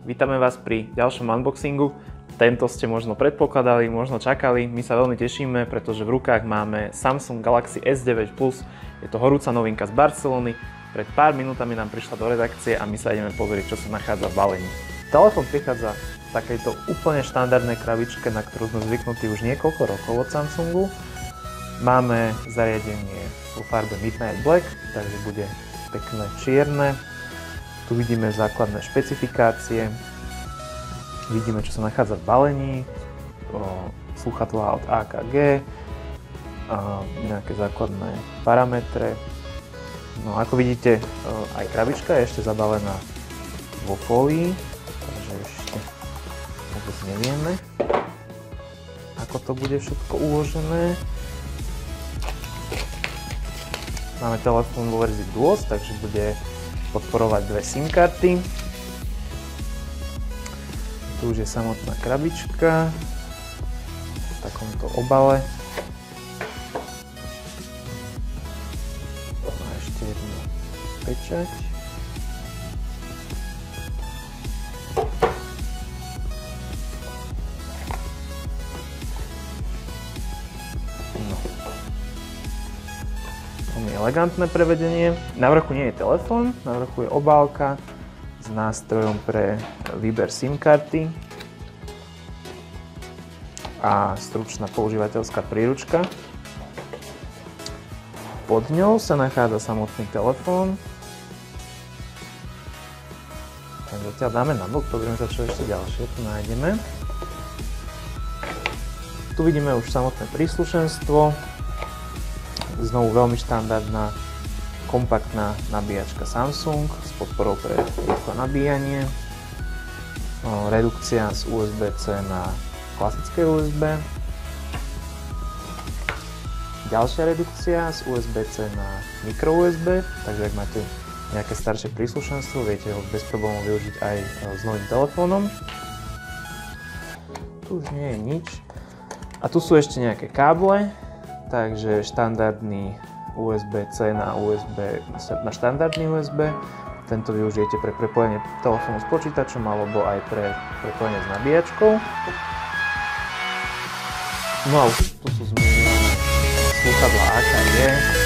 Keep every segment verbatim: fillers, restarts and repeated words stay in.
Vítame vás pri ďalšom unboxingu. Tento ste možno predpokladali, možno čakali. My sa veľmi tešíme, pretože v rukách máme Samsung Galaxy S deväť plus. Je to horúca novinka z Barcelony. Pred pár minútami nám prišla do redakcie a my sa ideme pozrieť, čo sa nachádza v balení. Telefón prichádza v takejto úplne štandardnej krabičke, na ktorú sme zvyknutí už niekoľko rokov od Samsungu. Máme zariadenie vo farbe Midnight Black, takže bude pekné čierne. Tu vidíme základné špecifikácie, vidíme, čo sa nachádza v balení, slúchadlá od á ká gé, a nejaké základné parametre. No ako vidíte, aj krabička je ešte zabalená vo fólii, takže ešte vôbec nevieme, ako to bude všetko uložené. Máme telefón vo verzii Duos, takže bude podporovať dve SIM karty. Tu už je samotná krabička v takomto obale. Má ešte jednu pečať. No. Elegantné prevedenie. Na vrchu nie je telefón, na vrchu je obálka s nástrojom pre výber SIM karty a stručná používateľská príručka. Pod ňou sa nachádza samotný telefón. Tak zatiaľ dáme na bok, pozrieme sa, čo ešte ďalšie tu nájdeme. Tu vidíme už samotné príslušenstvo. Znovu veľmi štandardná kompaktná nabíjačka Samsung s podporou pre rýchle nabíjanie. Redukcia z ú es bé-C na klasické ú es bé. Ďalšia redukcia z ú es bé-C na micro ú es bé, takže ak máte nejaké staršie príslušenstvo, viete ho bez problémov využiť aj s novým telefónom. Tu už nie je nič. A tu sú ešte nejaké káble. Takže štandardný ú es bé-C na ú es bé, na štandardný ú es bé. Tento využijete pre prepojenie telefónu s počítačom alebo aj pre prepojenie s nabíjačkou. No a už tu sú zmienené slúchadlá á ká gé,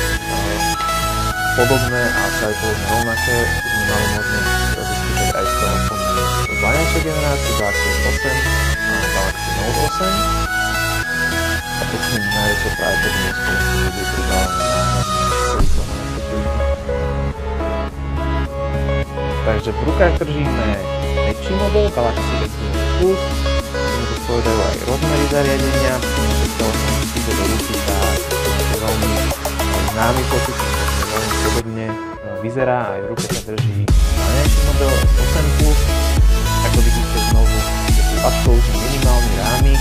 podobné a aj podobne rovnaké. Sme mali možnosť vyskúšať aj s telefónom z dvanásťej generácie Galaxy es osem a Galaxy Note osem. A to s ním najväčšie práve potom je spoločný, kde je pridávané Takže v rukách držíme väčší model Galaxy S deväť plus. Tomu zodpovedajú aj rozmery zariadenia. Keď telefón chytíte do ruky, tak máte veľmi známy pocit, že veľmi podobne vyzerá. Aj v ruke sa drží najmenší model S osem plus. Ako vidíte znovu, je tu absolútne minimálny rámik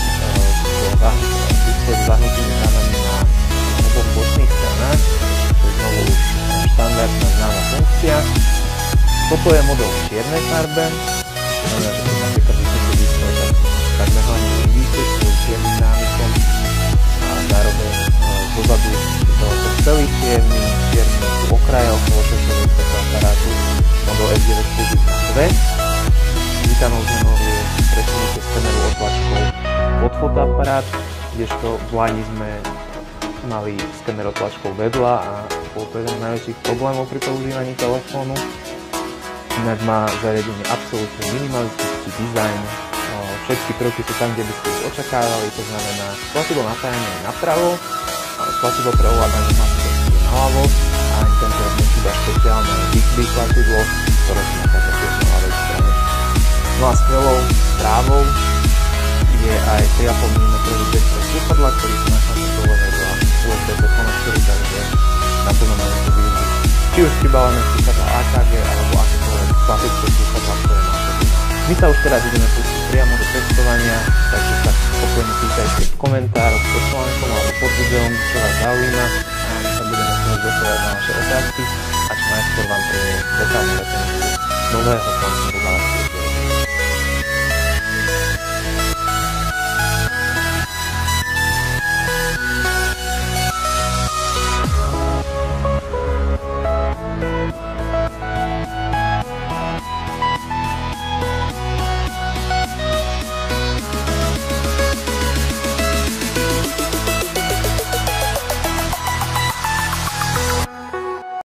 s zahnutými ránami na oboch bočných stranách, čo je znovu už štandardná známa funkcia. Toto je model v čiernej farbe, to znamená, že keď napríklad vypnete displej, tak takmer hlavne nevidíte svoj čiernym námikom a zároveň dozadu je to celý čierny, čierny sú okraje okolo šešovej fotoaparátu. Model S deväť plus má dve. Vítanou zmenou je presunutie skeneru otlačkou pod fotoaparát, kdežto v lani sme mali skener otlačkou vedľa a bol to jeden z najväčších problémov pri používaní telefónu. Inak má zariadenie absolútne minimalistický dizajn. Všetky prvky sú tam, kde by ste ich očakávali, to znamená tlačidlo napájania je napravo, tlačidlo pre ovládanie hlasov je naľavo a ani tento rok nechýba špeciálne Bixby tlačidlo, ktoré sa nachádza tiež na ľavej strane. No a skvelou správou je aj tri a pol milimetra jack pre slúchadlá, ktorý sa nachádza dole vedľa ú es bé-C konektoru, takže naplno môžete využiť či už pribalené slúchadlá á ká gé alebo akékoľvek klasické slúchadlá, ktoré máte. My sa už teraz ideme pustiť priamo do testovania, takže sa spokojne pýtajte v komentároch pod článkom alebo pod videom, čo vás zaujíma a my sa budeme snažiť zodpovedať na vaše otázky a čo najskôr vám priniesť detálnu recenziu nového Samsungu Galaxy S deväť.